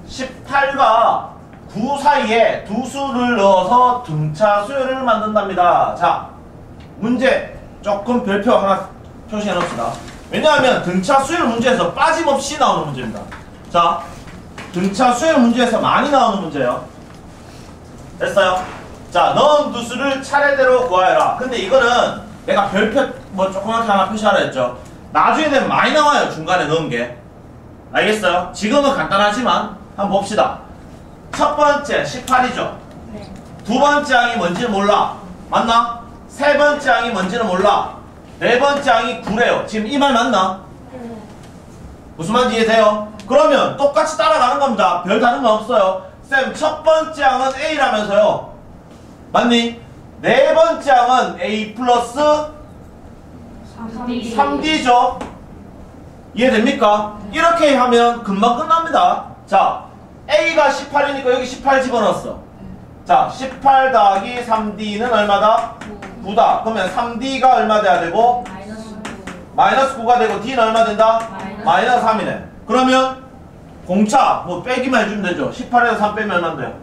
십팔과 구 사이에 두 수를 넣어서 등차 수열을 만든답니다. 자, 문제 조금 별표 하나 표시해 놓읍시다. 왜냐하면 등차 수열 문제에서 빠짐없이 나오는 문제입니다. 자, 등차 수열 문제에서 많이 나오는 문제예요. 됐어요? 자, 넣은 두 수를 차례대로 구하여라. 근데 이거는 내가 별표 뭐 조그맣게 하나 표시하라 했죠. 나중에 되면 많이 나와요. 중간에 넣은 게. 알겠어요? 지금은 간단하지만 한번 봅시다. 첫 번째 십팔이죠. 두 번째 항이 뭔지는 몰라. 맞나? 세 번째 항이 뭔지는 몰라. 네 번째 항이 구래요. 지금 이 말 맞나? 무슨 말인지 이해돼요? 그러면 똑같이 따라가는 겁니다. 별 다른 건 없어요. 쌤, 첫 번째 항은 A라면서요. 맞니? 네 번째 항은 A 플러스 삼 디죠. 이해됩니까? 이렇게 하면 금방 끝납니다. 자, A가 십팔이니까 여기 십팔 집어넣었어. 자, 십팔 더하기 삼 디는 얼마다? 구다. 그러면 삼 디가 얼마 돼야 되고? 마이너스 구가 되고 D는 얼마 된다? 마이너스 삼이네. 그러면 공차 뭐 빼기만 해주면 되죠. 십팔에서 삼 빼면 얼마인데요?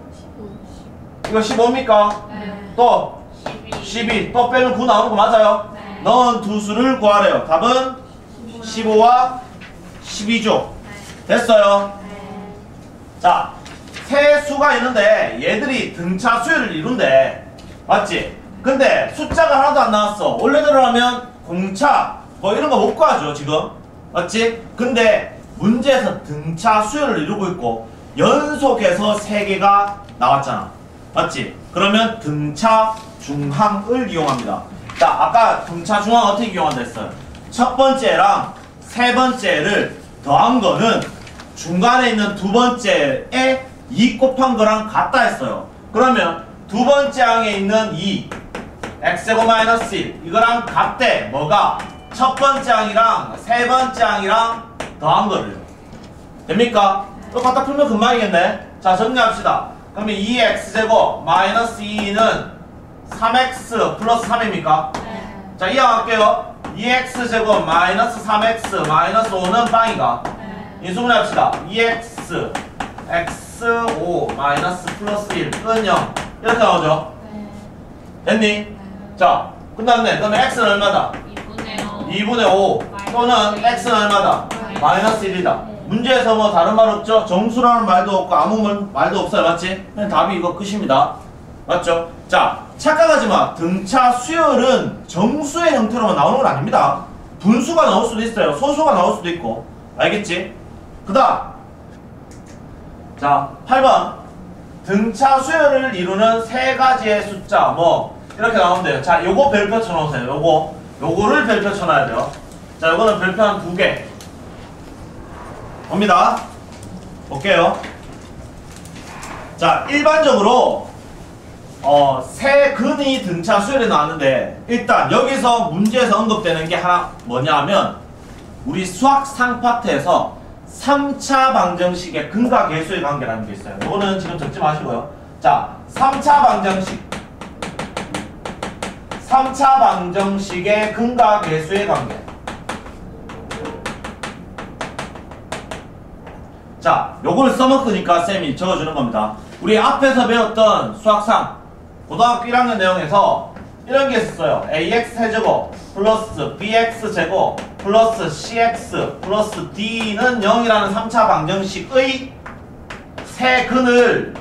이거 십오입니까? 네. 또 십이. 또 빼면 구 나오는 거 맞아요? 네. 넣은 두 수를 구하래요. 답은 십오와 십이죠. 됐어요? 네. 자, 세 수가 있는데 얘들이 등차 수열을 이룬대. 맞지? 근데 숫자가 하나도 안 나왔어. 원래대로 하면 공차 뭐 이런 거 못 구하죠 지금. 맞지? 근데 문제에서 등차 수열을 이루고 있고 연속해서 세 개가 나왔잖아. 맞지? 그러면 등차 중항을 이용합니다. 자, 아까 등차 중항 어떻게 이용한다 했어요? 첫 번째랑 세 번째를 더한 거는 중간에 있는 두 번째에 이 곱한 거랑 같다 했어요. 그러면 두 번째 항에 있는 이 x제곱 마이너스 일 이거랑 같대. 뭐가? 첫 번째 항이랑 세 번째 항이랑 더한 거를. 됩니까? 또 갖다 풀면 금방이겠네. 자, 정리합시다. 그러면 이 엑스제곱 마이너스 이는 삼 엑스 플러스 삼입니까? 네. 자, 이항할게요. 이 엑스제곱 마이너스 삼 엑스 마이너스 오는 빵이가. 네. 인수분해 합시다. 이 엑스 엑스 오 마이너스 플러스 일 은 영 이렇게 나오죠. 네. 됐니? 네. 자, 끝났네. 그러면 x는 얼마다? 이분의 오 또는 x는 얼마다? 마이너스 일이다. 문제에서 뭐 다른 말 없죠? 정수라는 말도 없고 아무 말, 말도 없어요. 맞지? 그냥 답이 이거 끝입니다. 맞죠? 자, 착각하지 마. 등차 수열은 정수의 형태로만 나오는 건 아닙니다. 분수가 나올 수도 있어요. 소수가 나올 수도 있고. 알겠지? 그 다음 자, 팔 번 등차 수열을 이루는 세 가지의 숫자 뭐 이렇게 나오는데요. 자, 요거 별표 쳐놓으세요. 요거 요거를 별표 쳐놔야 돼요. 자, 요거는 별표 한 두 개 봅니다. 볼게요. 자, 일반적으로 어, 세 근이 등차 수열에 나왔는데 일단 여기서 문제에서 언급되는 게 하나 뭐냐 하면 우리 수학 상파트에서 삼 차 방정식의 근과 계수의 관계라는 게 있어요. 이거는 지금 적지 마시고요. 자, 삼 차 방정식 삼 차 방정식의 근과 계수의 관계. 자, 요걸 써먹으니까 쌤이 적어주는 겁니다. 우리 앞에서 배웠던 수학상 고등학교 일 학년 내용에서 이런 게 있었어요. 에이엑스 세제곱 플러스 비엑스 제곱 플러스 씨엑스 플러스 d는 영이라는 삼 차 방정식의 세근을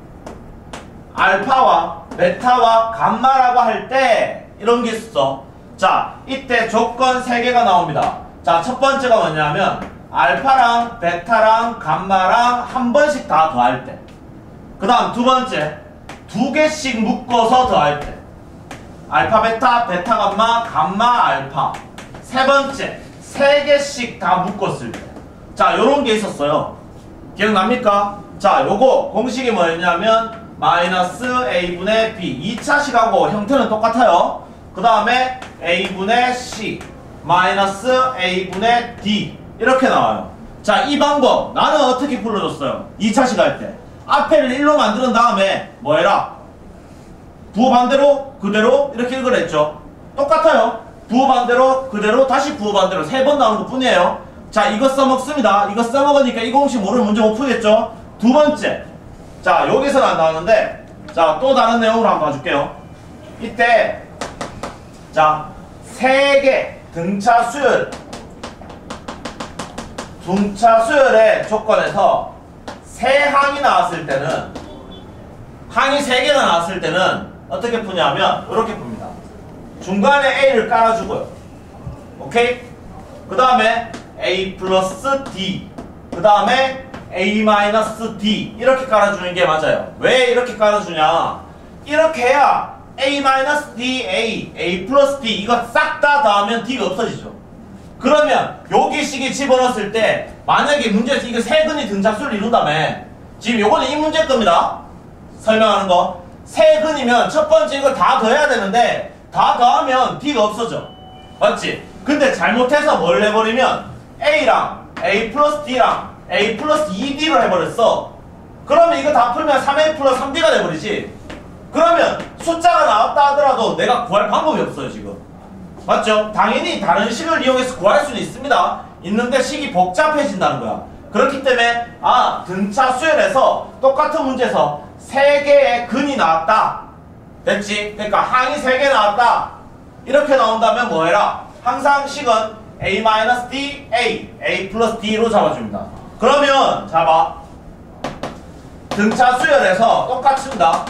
알파와 베타와 감마라고 할 때 이런 게 있어. 자, 이때 조건 세 개가 나옵니다. 자, 첫 번째가 뭐냐면 알파랑 베타랑 감마랑 한 번씩 다 더할 때. 그 다음 두 번째, 두 개씩 묶어서 더할 때. 알파 베타, 베타 감마, 감마 알파. 세 번째, 세 개씩 다 묶었을 때. 자, 요런 게 있었어요. 기억납니까? 자, 요거 공식이 뭐였냐면 마이너스 a분의 b. 이 차식하고 형태는 똑같아요. 그 다음에 a분의 c 마이너스 a분의 d 이렇게 나와요. 자, 이 방법 나는 어떻게 풀어줬어요? 이 차식 할 때 앞에를 일로 만드는 다음에 뭐 해라? 부호 반대로 그대로 이렇게 읽으랬죠. 똑같아요. 부호 반대로 그대로 다시 부호 반대로 세 번 나오는 것 뿐이에요. 자, 이거 써먹습니다. 이거 써먹으니까 이 공식 모르면 문제 못 풀겠죠. 두 번째, 자, 여기서는 안 나오는데 자, 또 다른 내용으로 한번 봐줄게요. 이때 자, 세 개 등차 수열 등차 수열의 조건에서 세 항이 나왔을 때는 항이 세 개가 나왔을 때는 어떻게 푸냐면 이렇게 풉니다. 중간에 a를 깔아주고요. 오케이? 그 다음에 a 플러스 d 그 다음에 a 마이너스 d 이렇게 깔아주는 게 맞아요. 왜 이렇게 깔아주냐? 이렇게 해야 a 마이너스 d, a, a 플러스 d 이거 싹 다 더하면 d가 없어지죠. 그러면 여기 식에 집어넣었을 때 만약에 문제에서 이거 세 근이 등차수를 이룬다며 지금 요거는 이 문제 겁니다. 설명하는 거. 세 근이면 첫 번째 이걸 다 더해야 되는데 다 더하면 d가 없어져. 맞지? 근데 잘못해서 뭘 해버리면 a랑 a 플러스 d랑 a 플러스 이 디를 해버렸어. 그러면 이거 다 풀면 삼 에이 플러스 삼 디가 돼버리지. 그러면 숫자가 나왔다 하더라도 내가 구할 방법이 없어요 지금. 맞죠? 당연히 다른 식을 이용해서 구할 수는 있습니다. 있는데 식이 복잡해진다는 거야. 그렇기 때문에 아, 등차 수열에서 똑같은 문제에서 세 개의 근이 나왔다. 됐지? 그러니까 항이 세 개 나왔다. 이렇게 나온다면 뭐 해라? 항상 식은 a 마이너스 d, a, a 플러스 d로 잡아줍니다. 그러면 잡아. 등차 수열에서 똑같습니다.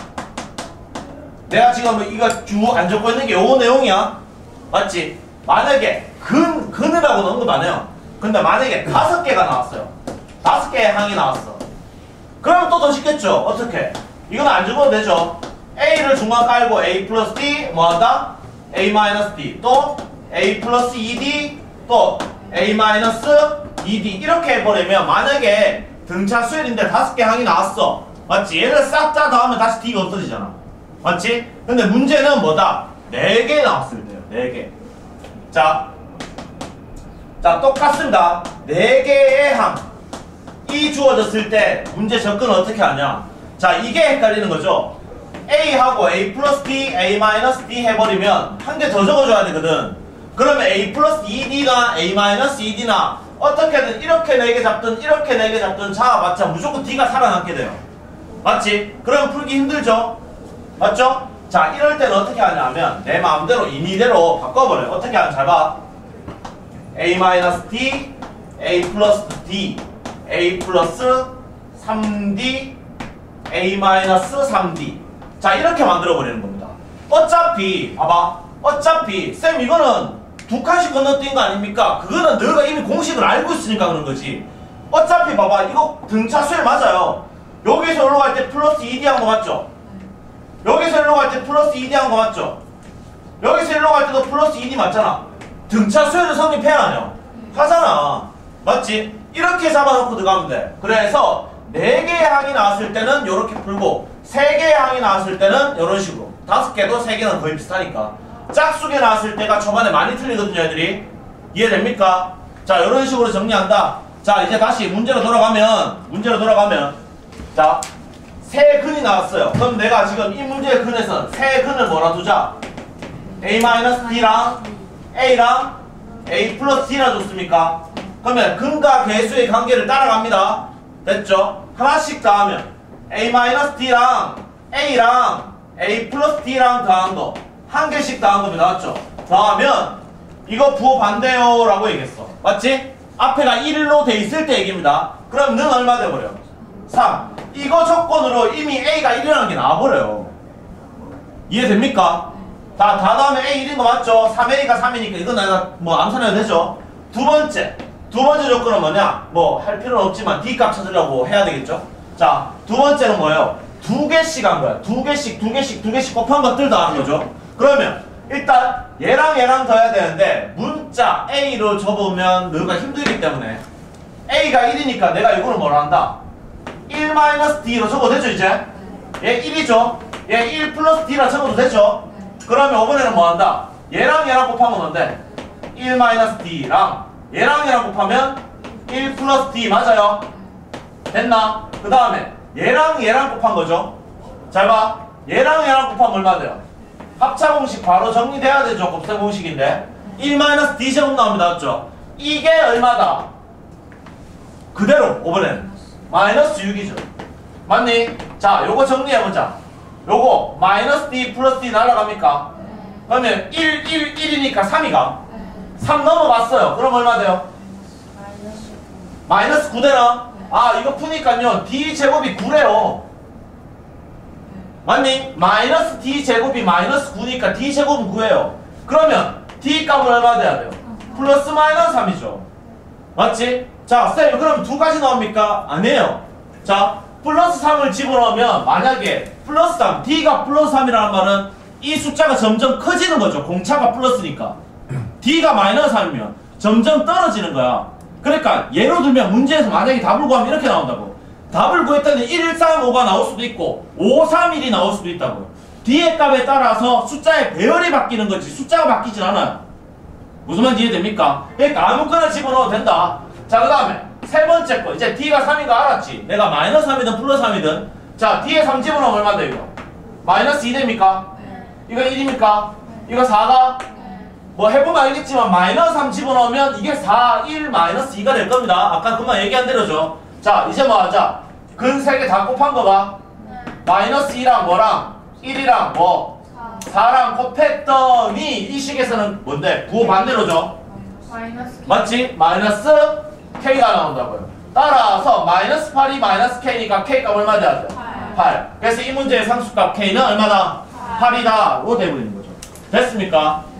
내가 지금 이거 쭉 안 적고 있는 게 요 내용이야. 맞지? 만약에 근, 근이라고 넣은 거 많아요. 근데 만약에 다섯 개가 나왔어요. 다섯 개의 항이 나왔어. 그러면 또 더 쉽겠죠? 어떻게? 이건 안 적어도 되죠? a를 중간 깔고 a 플러스 d 뭐한다? a 마이너스 d 또 a 플러스 이 디 또 a 마이너스 이 디 이렇게 해버리면 만약에 등차 수열인데 다섯 개 항이 나왔어. 맞지? 얘를 싹 다 더하면 다시 d가 없어지잖아. 맞지? 근데 문제는 뭐다? 네 개 나왔을 때요. 네 개. 자, 자 똑같습니다. 네 개의 항이 주어졌을 때 문제 접근을 어떻게 하냐? 자, 이게 헷갈리는 거죠. a하고 a 플러스 d, a 마이너스 d 해버리면 한 개 더 적어줘야 되거든. 그러면 a 플러스 이 디나 a 마이너스 이 디나 어떻게든 이렇게 네 개 잡든 이렇게 네 개 잡든 잡아봤자 무조건 d가 살아남게 돼요. 맞지? 그럼 풀기 힘들죠? 맞죠? 자, 이럴 때는 어떻게 하냐면 내 마음대로 임의대로 바꿔버려요. 어떻게 하면 잘 봐. a 마이너스 d, a 플러스 d, a 플러스 삼 디, a 마이너스 삼 디. 자, 이렇게 만들어버리는 겁니다. 어차피 봐봐. 어차피 쌤 이거는 두 칸씩 건너뛴 거 아닙니까? 그거는 너가 이미 공식을 알고 있으니까 그런 거지. 어차피 봐봐. 이거 등차 수열 맞아요. 여기서 올라갈 때 플러스 이 디 한 거 맞죠? 여기서 일로 갈 때 플러스 이 디 한 거 맞죠? 여기서 일로 갈 때도 플러스 이 디 맞잖아. 등차 수열을 성립해야 하냐? 하잖아. 맞지? 이렇게 잡아놓고 들어가면 돼. 그래서 네 개의 항이 나왔을 때는 이렇게 풀고 세 개의 항이 나왔을 때는 이런 식으로. 다섯 개도 세 개는 거의 비슷하니까. 짝수개 나왔을 때가 초반에 많이 틀리거든요, 애들이. 이해됩니까? 자, 이런 식으로 정리한다. 자, 이제 다시 문제로 돌아가면 문제로 돌아가면 자, 세 근이 나왔어요. 그럼 내가 지금 이 문제의 근에서 세 근을 뭐라 두자? a 마이너스 d랑 a랑 a 플러스 d라 줬습니까? 그러면 근과 개수의 관계를 따라갑니다. 됐죠? 하나씩 더하면 a-d랑 a랑 a 플러스 d랑 더한 거 한 개씩 더한 겁니다. 맞죠? 더하면 이거 부호 반대요 라고 얘기했어. 맞지? 앞에가 일로 돼 있을 때 얘기입니다. 그럼 는 얼마 돼버려? 삼. 이거 조건으로 이미 a가 일이라는 게 나와버려요. 이해됩니까? 다, 다 다음에 a 일인 거 맞죠? 삼 a가 삼이니까 이건 내가 뭐 암산해도 되죠? 두 번째. 두 번째 조건은 뭐냐? 뭐 할 필요는 없지만 d 값 찾으려고 해야 되겠죠? 자, 두 번째는 뭐예요? 두 개씩 한 거야. 두 개씩, 두 개씩, 두 개씩 곱한 것들 다 하는 거죠? 그러면 일단 얘랑 얘랑 더해야 되는데 문자 a로 접으면 너가 힘들기 때문에 a가 일이니까 내가 이거를 뭐라 한다? 일 마이너스 d로 적어도 되죠 이제? 얘 일이죠? 얘 일 플러스 d라 적어도 되죠? 그러면 이번에는 뭐 한다? 얘랑 얘랑 곱하면 뭔데? 일 마이너스 d랑 얘랑 얘랑 곱하면 일 플러스 d 맞아요? 됐나? 그 다음에 얘랑 얘랑 곱한 거죠? 잘 봐. 얘랑 얘랑 곱하면 얼마 돼요? 합차 공식 바로 정리돼야 되죠. 곱셈 공식인데 일 마이너스 d 제곱 나옵니다. 맞죠? 이게 얼마다? 그대로 이번엔 마이너스 육이죠. 맞니? 자, 요거 정리해보자. 요거 마이너스 d 플러스 d 날아갑니까? 그러면 일, 일, 일이니까 삼이가 삼 넘어갔어요. 그럼 얼마 돼요? 마이너스 구 되나? 아, 이거 푸니까요 d 제곱이 구래요. 맞니? 마이너스 d 제곱이 마이너스 구니까 d 제곱은 구예요. 그러면 d 값은 얼마 돼야 돼요? 플러스 마이너스 삼이죠. 맞지? 자, 쌤 그럼 두 가지 나옵니까? 아니에요. 자, 플러스 삼을 집어넣으면 만약에 플러스 삼, d가 플러스 삼이라는 말은 이 숫자가 점점 커지는 거죠. 공차가 플러스니까. d가 마이너스 삼이면 점점 떨어지는 거야. 그러니까 예로 들면 문제에서 만약에 답을 구하면 이렇게 나온다고. 답을 구했더니 일, 삼, 오가 나올 수도 있고 오, 삼, 일이 나올 수도 있다고. 뒤의 값에 따라서 숫자의 배열이 바뀌는 거지 숫자가 바뀌진 않아요. 무슨 말인지 이해됩니까? 그러니까 아무거나 집어넣어도 된다. 자, 그 다음에 세 번째 거. 이제 d가 삼인 거 알았지? 내가 마이너스 삼이든 플러스 삼이든 자, d에 삼 집어넣으면 얼마 돼 이거? 마이너스 이 됩니까? 이거 일입니까? 이거 사가? 뭐 해보면 알겠지만 마이너스 삼 집어넣으면 이게 사, 일, 마이너스 이가 될 겁니다. 아까 그만 얘기한 대로죠. 자, 이제 뭐 하자? 근 세 개 다 곱한 거가 마이너스 이랑 뭐랑 일이랑 뭐 사랑 곱했더니 이 식에서는 뭔데? 부호 반대로죠? 마이너스 맞지? 마이너스 k가 나온다고요. 따라서 마이너스 팔이 마이너스 k니까 k값 얼마 돼야 돼? 팔. 팔. 그래서 이 문제의 상수값 k는 얼마다? 팔이다. 로 돼버리는 거죠. 됐습니까?